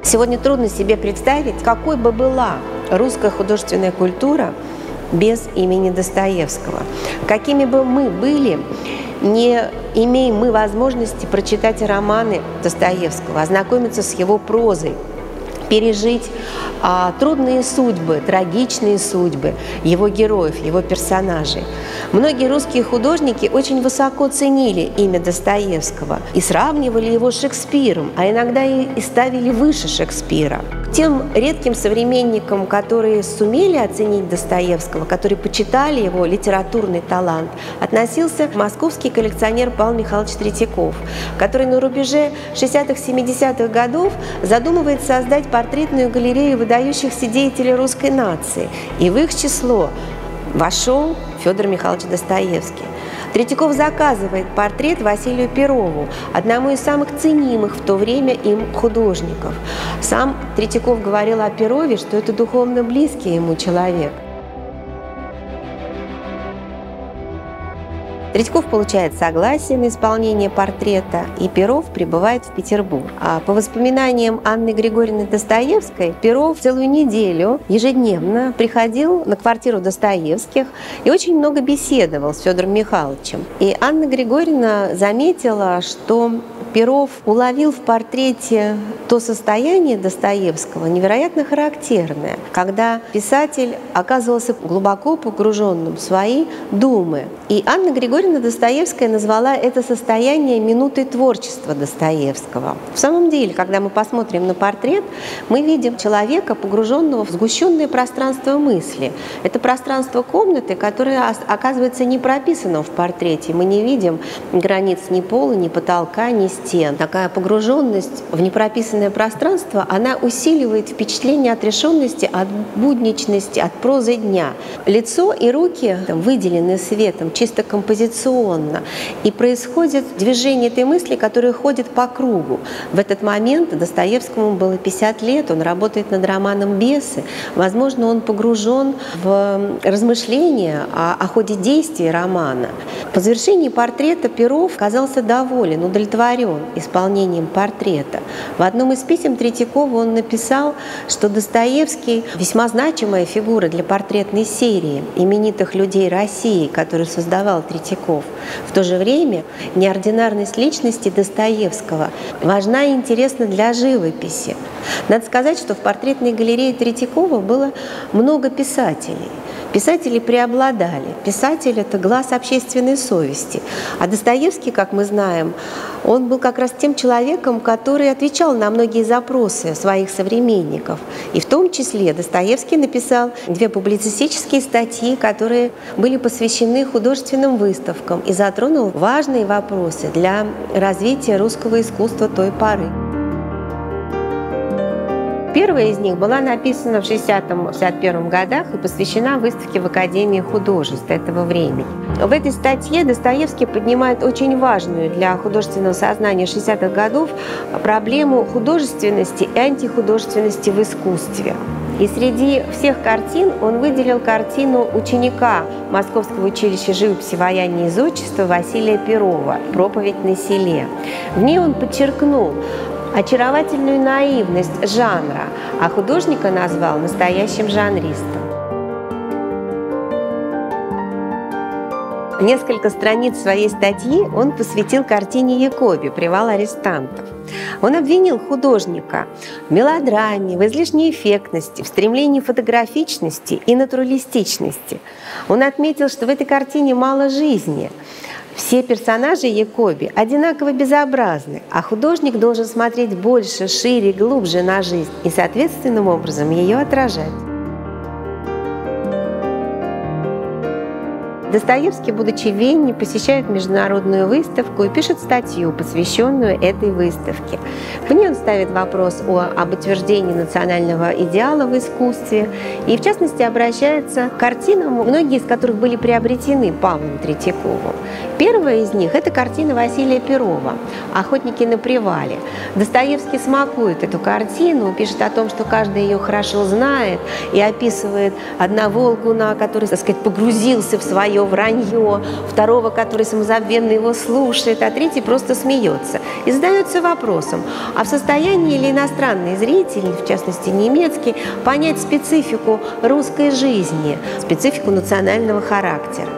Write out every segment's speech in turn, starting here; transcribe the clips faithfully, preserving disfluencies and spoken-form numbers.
Сегодня трудно себе представить, какой бы была русская художественная культура без имени Достоевского. Какими бы мы были, не имеем мы возможности прочитать романы Достоевского, ознакомиться с его прозой, пережить а, трудные судьбы, трагичные судьбы его героев, его персонажей. Многие русские художники очень высоко ценили имя Достоевского и сравнивали его с Шекспиром, а иногда и, и ставили выше Шекспира. К тем редким современникам, которые сумели оценить Достоевского, которые почитали его литературный талант, относился московский коллекционер Павел Михайлович Третьяков, который на рубеже шестидесятых-семидесятых годов задумывает создать портретную галерею выдающихся деятелей русской нации. И в их число вошел Федор Михайлович Достоевский. Третьяков заказывает портрет Василию Перову, одному из самых ценимых в то время им художников. Сам Третьяков говорил о Перове, что это духовно близкий ему человек. Третьяков получает согласие на исполнение портрета, и Перов прибывает в Петербург. А по воспоминаниям Анны Григорьевны Достоевской, Перов целую неделю ежедневно приходил на квартиру Достоевских и очень много беседовал с Федором Михайловичем. И Анна Григорьевна заметила, что Перов уловил в портрете то состояние Достоевского, невероятно характерное, когда писатель оказывался глубоко погруженным в свои думы. И Анна Григорьевна Достоевская назвала это состояние минутой творчества Достоевского. В самом деле, когда мы посмотрим на портрет, мы видим человека, погруженного в сгущенное пространство мысли. Это пространство комнаты, которое оказывается не прописано в портрете. Мы не видим границ ни пола, ни потолка, ни стен. Такая погруженность в непрописанное пространство, она усиливает впечатление отрешенности от будничности, от прозы дня. Лицо и руки там выделены светом, чисто композиционно. И происходит движение этой мысли, которая ходит по кругу. В этот момент Достоевскому было пятьдесят лет, он работает над романом «Бесы». Возможно, он погружен в размышления о, о ходе действия романа. По завершении портрета Перов казался доволен, удовлетворен исполнением портрета. В одном из писем Третьякова он написал, что Достоевский весьма значимая фигура для портретной серии именитых людей России, которую создавал Третьяков. В то же время неординарность личности Достоевского важна и интересна для живописи. Надо сказать, что в портретной галерее Третьякова было много писателей. Писатели преобладали. Писатель — это глаз общественной совести. А Достоевский, как мы знаем, он был как раз тем человеком, который отвечал на многие запросы своих современников. И в том числе Достоевский написал две публицистические статьи, которые были посвящены художественным выставкам, и затронул важные вопросы для развития русского искусства той поры. Первая из них была написана в шестидесятом — шестьдесят первом годах и посвящена выставке в Академии художеств этого времени. В этой статье Достоевский поднимает очень важную для художественного сознания шестидесятых годов проблему художественности и антихудожественности в искусстве. И среди всех картин он выделил картину ученика Московского училища живописи, ваяния и зодчества Василия Перова «Проповедь на селе». В ней он подчеркнул очаровательную наивность жанра, а художника назвал настоящим жанристом. Несколько страниц своей статьи он посвятил картине Якоби «Привал арестантов». Он обвинил художника в мелодраме, в излишней эффектности, в стремлении фотографичности и натуралистичности. Он отметил, что в этой картине мало жизни. Все персонажи Якоби одинаково безобразны, а художник должен смотреть больше, шире, глубже на жизнь и соответственным образом ее отражать. Достоевский, будучи в Вене, посещает международную выставку и пишет статью, посвященную этой выставке. В ней он ставит вопрос о, об утверждении национального идеала в искусстве и, в частности, обращается к картинам, многие из которых были приобретены Павлом Третьяковым. Первая из них – это картина Василия Перова «Охотники на привале». Достоевский смакует эту картину, пишет о том, что каждый ее хорошо знает, и описывает одного лгуна, который, так сказать, погрузился в свое свое вранье, второго, который самозабвенно его слушает, а третий просто смеется. И задается вопросом, а в состоянии ли иностранный зритель, в частности немецкий, понять специфику русской жизни, специфику национального характера?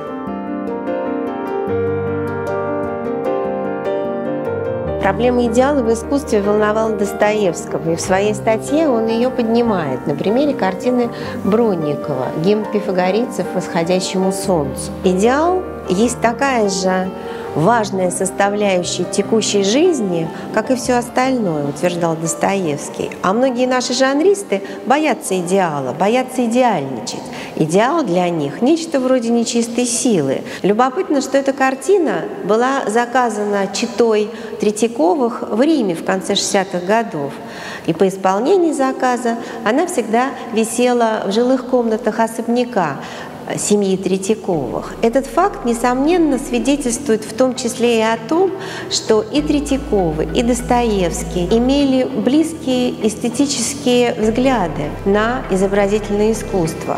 Проблема идеала в искусстве волновала Достоевского, и в своей статье он ее поднимает на примере картины Бронникова «Гимн пифагорейцев восходящему солнцу». Идеал есть такая же важная составляющая текущей жизни, как и все остальное, утверждал Достоевский. А многие наши жанристы боятся идеала, боятся идеальничать. Идеал для них – нечто вроде нечистой силы. Любопытно, что эта картина была заказана четой Третьяковых в Риме в конце шестидесятых годов. И по исполнении заказа она всегда висела в жилых комнатах особняка семьи Третьяковых. Этот факт, несомненно, свидетельствует в том числе и о том, что и Третьяковы, и Достоевский имели близкие эстетические взгляды на изобразительное искусство.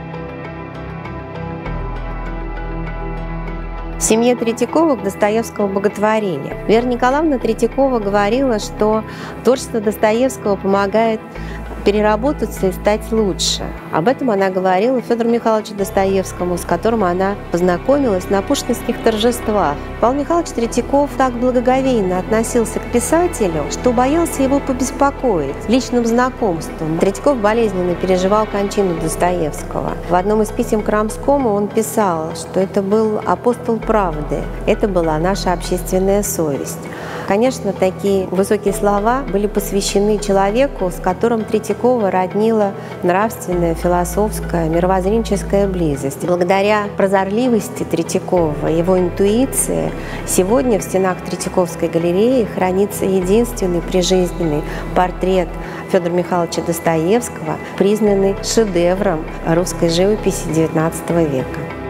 В семье Третьяковых Достоевского боготворили. Вера Николаевна Третьякова говорила, что творчество Достоевского помогает переработаться и стать лучше. Об этом она говорила Федору Михайловичу Достоевскому, с которым она познакомилась на пушкинских торжествах. Павел Михайлович Третьяков так благоговейно относился к писателю, что боялся его побеспокоить личным знакомством. Третьяков болезненно переживал кончину Достоевского. В одном из писем к Рамскому он писал, что это был апостол правды, это была наша общественная совесть. Конечно, такие высокие слова были посвящены человеку, с которым Третьякова роднила нравственная, философская, мировоззренческая близость. Благодаря прозорливости Третьякова, его интуиции, сегодня в стенах Третьяковской галереи хранится единственный прижизненный портрет Федора Михайловича Достоевского, признанный шедевром русской живописи девятнадцатого века.